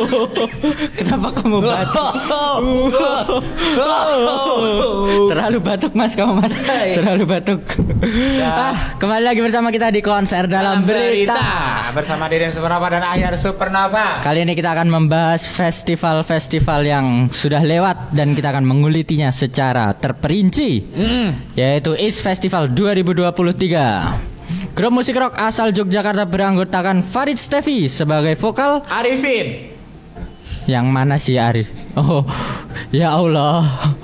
Kenapa kamu batuk? Terlalu batuk Mas kamu Mas. Terlalu batuk. Kembali lagi bersama kita di Konser Dalam Berita. Bersama Deden Supernova dan Ahyar Supernova. Kali ini kita akan membahas festival-festival yang sudah lewat dan kita akan mengulitinya secara terperinci. Yaitu IS Festival 2023. Grup musik rock asal Yogyakarta beranggotakan Farid Stevi sebagai vokal. Arifin. Yang mana sih Arif? Oh, ya Allah.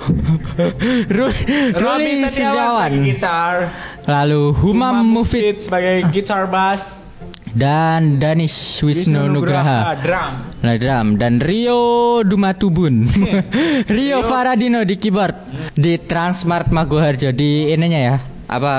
Ruli Setiawan. Gitar. Lalu Humam Mufid sebagai gitar bass. Dan Danish Wisnu Nugraha drum. Dan Rio Dumatubun. Rio Faradino di keyboard. Di Transmart Maguharjo di ininya ya. Apa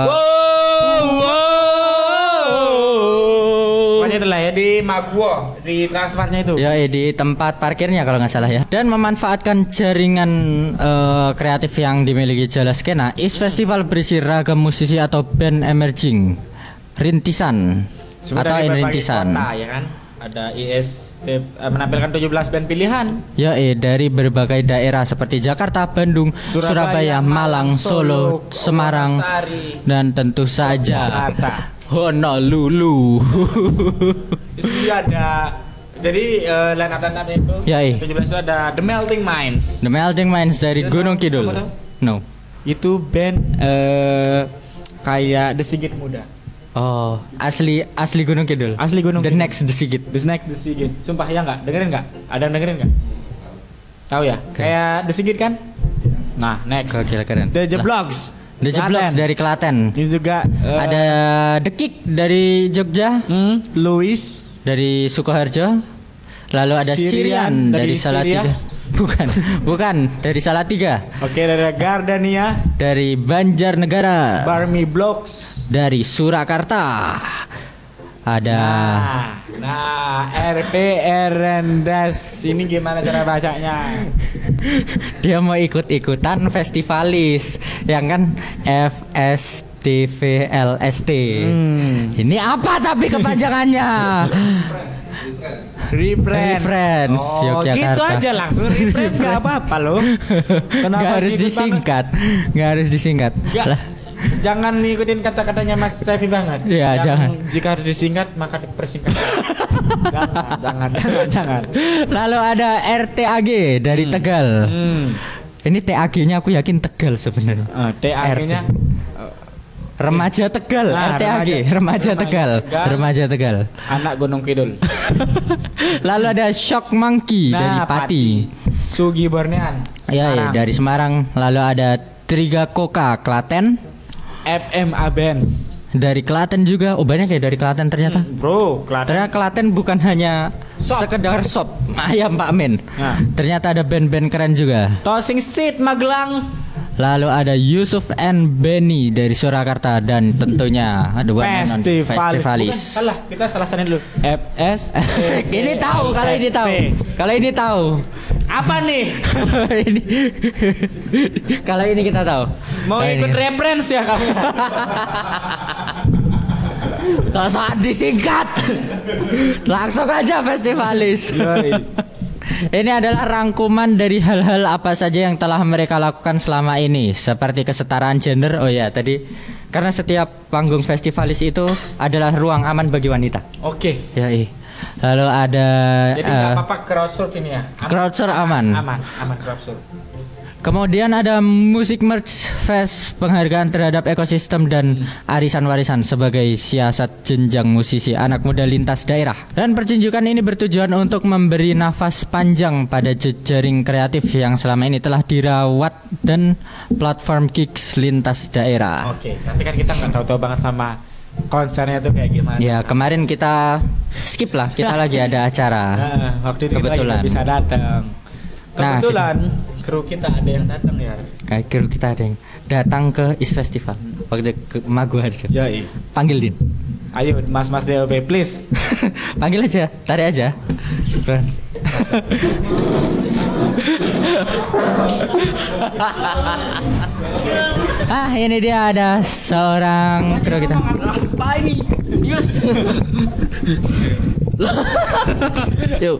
Pokoknya itulah ya di Maguwo, di Transmartnya itu. Ya, di tempat parkirnya kalau nggak salah ya. Dan memanfaatkan jaringan kreatif yang dimiliki Jala Skena, IS Festival berisi ragam musisi atau band emerging, rintisan atau rintisan. Kota, ya kan? Ada IS menampilkan 17 band pilihan. Ya, dari berbagai daerah seperti Jakarta, Bandung, Surabaya, Malang, Solo, Semarang, dan tentu saja Honolulu. Di sini ada, jadi line up itu. Ya, 17 itu ada The Melting Minds. The Melting Minds dari Gunung Kidul. No. Itu band kayak The Sigit Muda. Oh, asli Gunung Kidul. Asli Gunung The Kidul. Next The Sigit. The Sigit. Sumpah ya enggak? Dengerin enggak? Ada yang dengerin enggak? Tahu ya? Kayak The Sigit kan? Nah, next. Gokil, keren. The Jeblogs. The Jeblogs dari Klaten. Ini juga ada The Kick dari Jogja. Louis dari Sukoharjo. Lalu ada Sirian dari Salatiga. Bukan dari Salatiga. Oke, dari Gardania. Dari Banjarnegara. Barmi Blocks. Dari Surakarta. Ada RPR Rendas. Ini gimana cara bacanya? Dia mau ikut-ikutan festivalis yang kan FSTVLST. Ini apa tapi kepanjangannya? Reference Yogyakarta. Gitu aja langsung reference gak apa-apa loh. Kenapa Gak harus disingkat. Jangan ngikutin kata-katanya Mas Revi banget. Ya, jangan. Jika harus disingkat maka dipersingkat. jangan. Lalu ada RTAG dari Tegal. Ini TAG-nya aku yakin Tegal sebenarnya. TAG-nya Remaja Tegal, RTAG, Remaja Tegal. Anak Gunung Kidul. Lalu ada Shock Monkey dari Pati. Sugi Bornean. Ya, dari Semarang. Lalu ada Triga Koka Klaten. FMA Bands dari Klaten juga. Oh, banyak ya dari Klaten ternyata. Bro, ternyata Klaten bukan hanya sekedar shop ayam Pak Men. Ternyata ada band-band keren juga. Tossing Seat Magelang. Lalu ada Yusuf and Benny dari Surakarta dan tentunya ada Festivalis. Salah, kita salahin dulu. FS. Ini tahu, kalau ini tahu. Apa nih? Kalau ini kita tahu. Mau ikut reference ya kamu? Saat disingkat. Langsung aja Festivalis. Ini adalah rangkuman dari hal-hal apa saja yang telah mereka lakukan selama ini, seperti kesetaraan gender. Oh ya, tadi karena setiap panggung Festivalis itu adalah ruang aman bagi wanita. Oke. Ya, lalu ada. Jadi nggak apa-apa crowdsurf ini ya? Crowdsurf aman crowdsurf. Kemudian ada Music Merch Fest, penghargaan terhadap ekosistem dan arisan warisan sebagai siasat jenjang musisi anak muda lintas daerah. Dan pertunjukan ini bertujuan untuk memberi nafas panjang pada jejaring kreatif yang selama ini telah dirawat dan platform gigs lintas daerah. Oke, nanti kan kita nggak tahu-tahu banget sama konsernya tuh kayak gimana. Ya, kemarin kita skip lah, kita lagi ada acara. Waktu itu kebetulan kita bisa datang. Kebetulan kru kita ada yang datang ya. Kru kita ada yang datang ke IS Festival waktu ke Maguharjo. Ya, panggil Din. Ayo Mas DOP please. Panggil aja, tarik aja. Ini dia ada seorang kru kita. Apa ini? Yes. Yuk.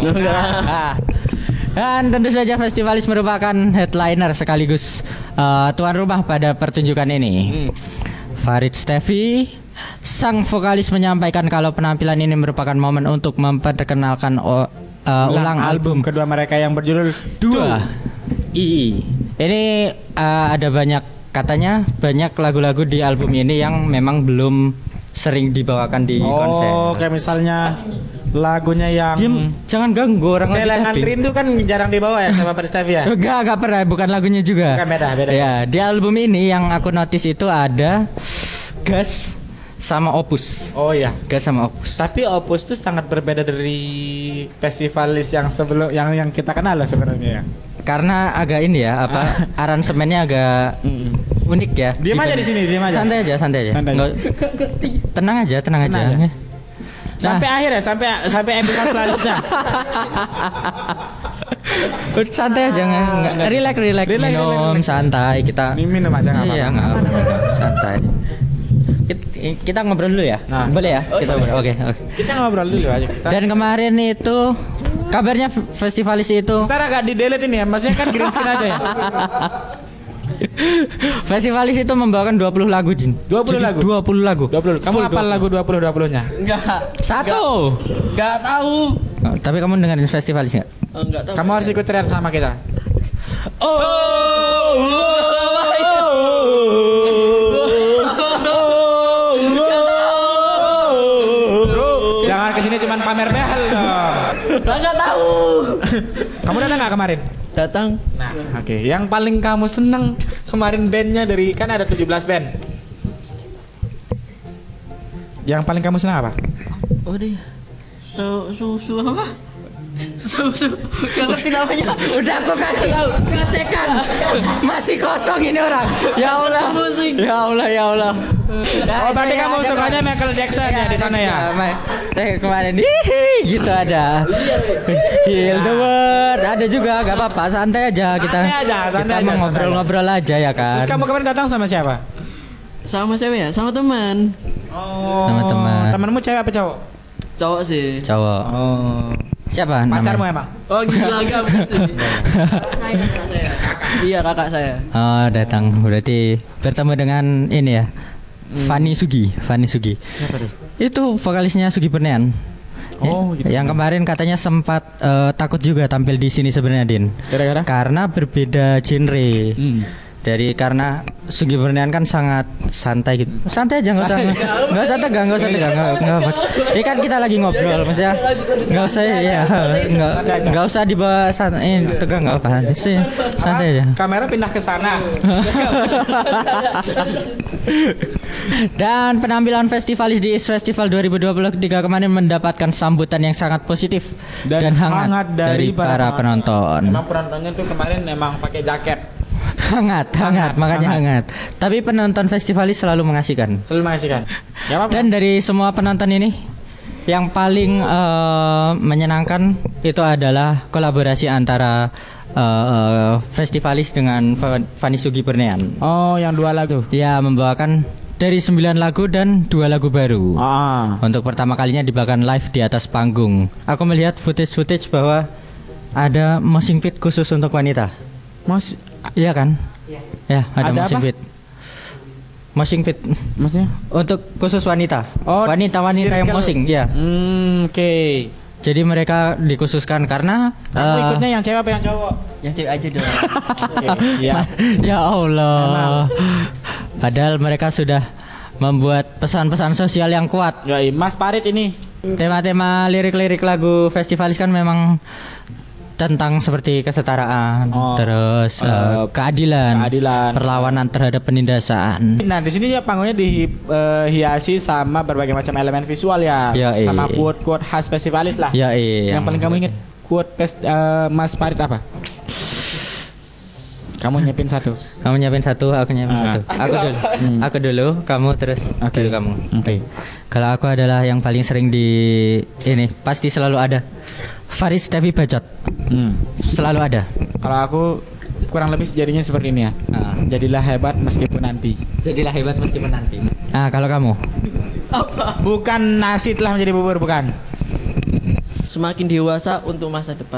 Dan tentu saja Festivalis merupakan headliner sekaligus tuan rumah pada pertunjukan ini. Farid Steffi, sang vokalis, menyampaikan kalau penampilan ini merupakan momen untuk memperkenalkan ulang album kedua mereka yang berjudul Dua. Ini ada katanya banyak lagu-lagu di album ini yang memang belum sering dibawakan di konser. Oh, kayak misalnya lagunya yang jangan ganggu orang Saya lagi Nganterin tuh kan jarang dibawa ya sama Farid Steffi ya? Enggak pernah, bukan lagunya juga. Bukan, beda. Ya, di album ini yang aku notice itu ada Gas sama Opus. Oh iya. Gas sama Opus. Tapi Opus tuh sangat berbeda dari Festivalis yang sebelum yang kita kenal lah sebenarnya ya. Karena agak ini ya, aransemennya agak unik ya. Diam aja di sini, diam aja. Santai aja. Tenang aja. Aja. Sampai akhir ya, sampai episode selanjutnya. Santai aja, nggak relax, minum santai kita. Minum aja nggak apa-apa. Iya, nggak apa-apa. Santai. Kita ngobrol dulu ya. Nah. Boleh ya? Kita ngobrol. Oke. Kita ngobrol dulu aja. Dan kemarin itu kabarnya Festivalis itu Ntar agak di-delete ini ya, maksudnya kan green screen aja ya. Festivalis itu membawakan 20 lagu, Jin. 20 lagu. 20 lagu. 20. Kamu hafal lagu 20-20-nya? Enggak. Satu. Enggak tahu. Tapi kamu dengerin Festivalis enggak? Enggak tahu. Kamu harus ikut teriak sama kita. Jangan kesini cuman pamer behel dong. Enggak tahu. Kamu datang nggak kemarin? Datang. Nah, oke. Yang paling kamu seneng kemarin bandnya dari kan ada 17 band. Yang paling kamu seneng apa? Oh dia. Susu apa? Susu. Gak ngerti namanya. Udah aku kasih tahu. Ketekan. Masih kosong ini orang. Ya Allah. Ya Allah. Oh, berarti kamu sukanya Michael Jackson ya di sana ya? Kemarin gitu ada. Heal the world. Ada juga, gak apa-apa, santai aja kita. Kita mau ngobrol-ngobrol aja ya kan. Terus kamu kemarin datang sama siapa? Sama siapa ya? Sama teman. Oh. Sama teman. Temanmu cewek apa cowok? Cowok sih. Cowok. Oh. Siapa Pacarmu namanya? emang? Oh gila enggak sih. Kakak saya. Iya kakak saya. Oh datang, berarti bertemu dengan ini ya, Fanny Sugi. Siapa tuh? Itu vokalisnya Sugi Bernean. Oh gitu. Yang kemarin katanya sempat takut juga tampil di sini sebenarnya, Din. Gara-gara? Karena berbeda genre. Karena Sugi Bernean kan sangat santai gitu. Santai aja, nggak usah tegang. Ini kan kita lagi ngobrol, maksudnya nggak usah ya, nggak usah dibawa tegang, nggak apa sih, santai aja. Kamera pindah ke sana. Dan penampilan Festivalis di East Festival 2023 kemarin mendapatkan sambutan yang sangat positif dan hangat dari para penonton. Emang penontonnya tuh kemarin emang pakai jaket. Hangat, makanya hangat. Tapi penonton Festivalis selalu mengasihkan. Ya, apa? Dan dari semua penonton ini, yang paling menyenangkan itu adalah kolaborasi antara Festivalis dengan Fanny Sugi Bernean. Oh, yang 2 lagu. Ya, membawakan dari 9 lagu dan 2 lagu baru. Untuk pertama kalinya dibawakan live di atas panggung. Aku melihat footage bahwa ada moshing pit khusus untuk wanita. Iya kan? Ya, ada moshing pit. Moshing pit. Maksudnya? Untuk khusus wanita. Oh, wanita yang moshing, ya. Oke. Jadi mereka dikhususkan karena Kamu ikutnya yang cewek apa yang cowok? Yang cewek aja dong. Iya. Ya Allah. Padahal mereka sudah membuat pesan-pesan sosial yang kuat. Ya, Mas Farid ini. Tema-tema lirik-lirik lagu Festivalis kan memang tentang seperti kesetaraan, terus keadilan, perlawanan terhadap penindasan. Nah, di sini ya panggungnya dihiasi sama berbagai macam elemen visual ya, sama quote-quote khas Festivalis lah. Yang paling kamu ingat quote Mas Farid apa? Kamu nyiapin satu. Aku nyiapin satu. Aku dulu, kamu terus. Dulu kamu. Oke. Kalau aku adalah yang paling sering di ini, pasti selalu ada Farid Steffi bacot. Selalu ada. Kalau aku kurang lebih jadinya seperti ini ya. Jadilah hebat meskipun nanti. Jadilah hebat meskipun nanti. Nah, kalau kamu? Apa? Bukan nasi telah menjadi bubur, bukan. Semakin dewasa untuk masa depan.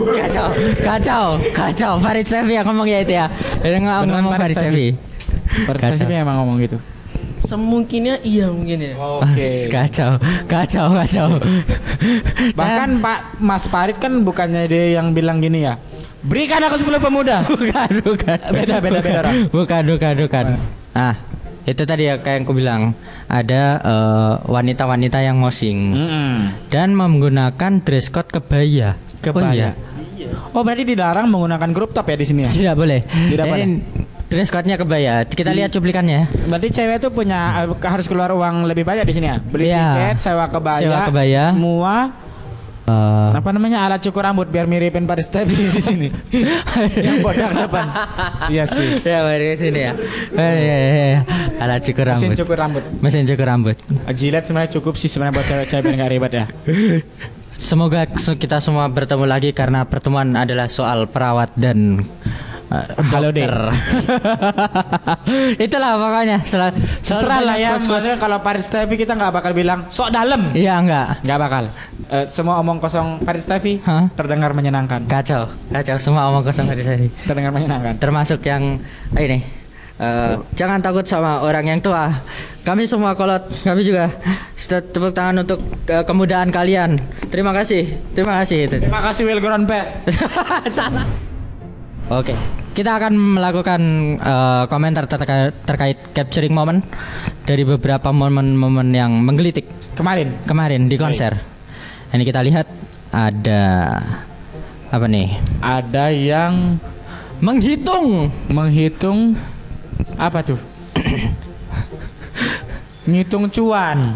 Kacau. Farid Sefi yang ngomong ya itu ya. Ngomong Farid Sefi. Farid Sefi emang ngomong gitu. Semungkinnya iya mungkin ya. Oke. Kacau. Bahkan Pak Mas Farid kan bukannya dia yang bilang gini ya. Berikan aku 10 pemuda. Bukan. Beda orang. Bukan. Ah, itu tadi ya kayak yang aku bilang. Ada wanita-wanita yang ngosing dan menggunakan dress code kebaya. Oh, berarti dilarang menggunakan crop top ya di sini ya? Tidak boleh. Dress code-nya kebaya. Kita lihat cuplikannya. Berarti cewek tuh punya harus keluar uang lebih banyak di sini ya? Beli tiket, sewa kebaya. Apa namanya, alat cukur rambut biar miripin Paris Tapi di sini. Yang bodak depan. Iya sih. Ya, mari di sini ya. Ya. Alat cukur rambut. Mesin cukur rambut. Jilet sebenarnya cukup sih sebenarnya buat cewek-cewek biar enggak ribet ya. Semoga kita semua bertemu lagi karena pertemuan adalah soal perawat dan halo deh. Itulah pokoknya. Serah lah ya. Maksudnya kalau Paris Tapi kita nggak bakal bilang sok dalam. Iya, nggak bakal. Semua omong kosong Paris Tapi terdengar menyenangkan. Kacau. Semua omong kosong Paris Tapi terdengar menyenangkan. Termasuk yang ini. Jangan takut sama orang yang tua. Kami semua kolot. Kami juga tepuk tangan untuk kemudahan kalian. Terima kasih itu. Terima kasih Will Ground Pass. Salah. Oke, kita akan melakukan komentar terkait capturing moment dari beberapa momen-momen yang menggelitik kemarin di konser. Ini kita lihat ada apa nih? Ada yang menghitung apa tuh? Ngitung cuan.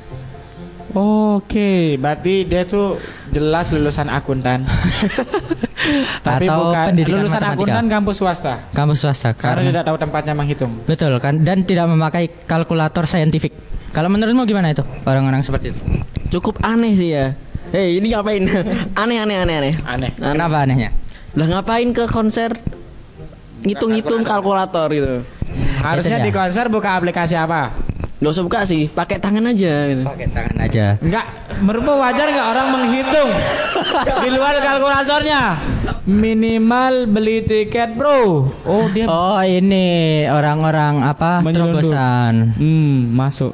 Oke, berarti dia tuh jelas lulusan akuntan. Tapi atau bukan lulusan matematika. akuntan kampus swasta. Karena tidak tahu tempatnya menghitung. Betul kan, dan tidak memakai kalkulator saintifik. Kalau menurutmu gimana itu orang-orang seperti itu? Cukup aneh sih ya. Ini ngapain? Aneh. Kenapa anehnya? Lah ngapain ke konser ngitung-ngitung kalkulator gitu? Harusnya di konser buka aplikasi apa? Gak usah buka sih, pakai tangan aja gitu. Pakai tangan aja. Enggak, menurutmu wajar nggak orang menghitung di luar kalkulatornya? Minimal beli tiket, bro. Oh, ini orang-orang apa? Terobosan. Masuk.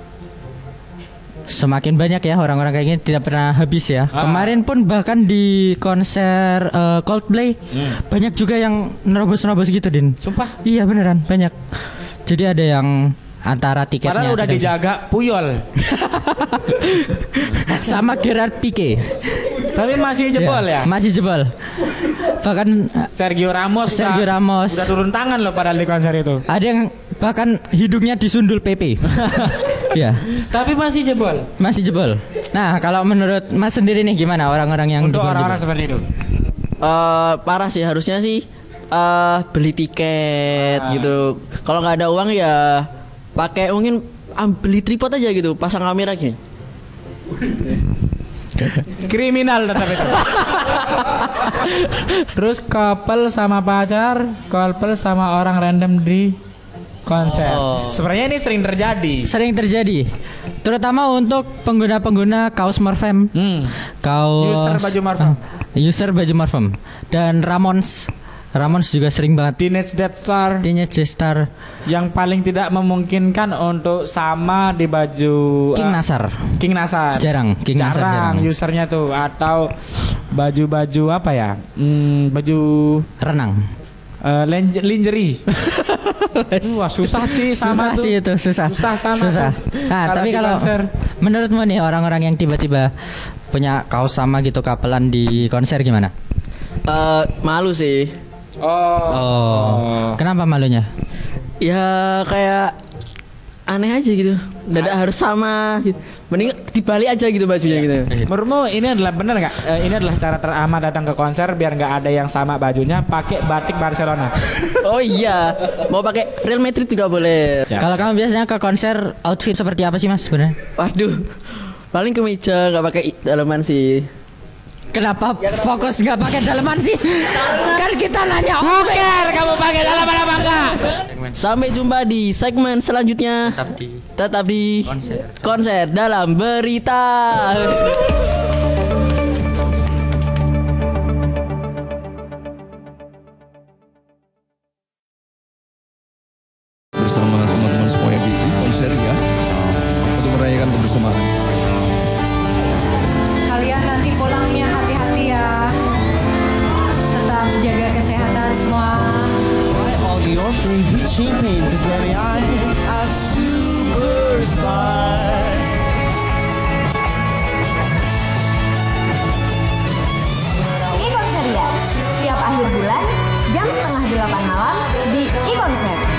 Semakin banyak ya orang-orang kayak gini, tidak pernah habis ya. Kemarin pun bahkan di konser Coldplay banyak juga yang nerobos-nerobos gitu, Din. Sumpah? Iya beneran, banyak. Jadi ada yang antara tiketnya padahal udah dijaga Puyol sama Gerard Pique, tapi masih jebol ya? Masih jebol. Bahkan Sergio Ramos udah turun tangan loh padahal di konser itu. Ada yang bahkan hidungnya disundul PP. Ya. Tapi masih jebol. Nah, kalau menurut Mas sendiri nih gimana orang-orang yang untuk orang-orang seperti itu? Parah sih, harusnya sih beli tiket gitu. Kalau nggak ada uang ya pakai mungkin beli tripod aja gitu, pasang kamera gini. Kriminal tetap itu. Terus couple sama pacar, couple sama orang random di konser. Sebenarnya ini sering terjadi. Terutama untuk pengguna-pengguna kaos Marfem. User baju Marfem dan Ramones juga sering banget. Teenage Death Star yang paling tidak memungkinkan untuk sama di baju King Nasar. Jarang usernya tuh. Atau baju-baju apa ya? Baju renang. Lingerie. Wah, susah sih sama susah tuh. Sih itu susah. Nah, tapi kalau menurutmu nih orang-orang yang tiba-tiba punya kaos sama gitu kapelan di konser gimana? Malu sih. Kenapa malunya? Ya kayak aneh aja gitu. Dadak harus sama gitu. Mending dibalik aja gitu bajunya gitu. Menurutmu ini adalah benar nggak? Ini adalah cara teraman datang ke konser biar nggak ada yang sama bajunya, pakai batik Barcelona. Oh iya, mau pakai Real Madrid juga boleh. Kalau kamu biasanya ke konser outfit seperti apa sih Mas sebenarnya? Waduh, paling kemeja, nggak pakai dalaman sih. Kenapa fokus nggak pakai daleman sih? Kan kita nanya Bukan, kamu pakai daleman apa enggak? Sampai jumpa di segmen selanjutnya. Tetap di konser dalam berita. Bersama teman-teman semuanya di konser ya, untuk merayakan kebersamaan. Kalian nanti pulangnya hati-hati ya. Tetap jaga kesehatan semua. All your favorite champagne, 'cause baby I'm a superstar. iKonser ya, setiap akhir bulan jam 7:30 malam di iKonser.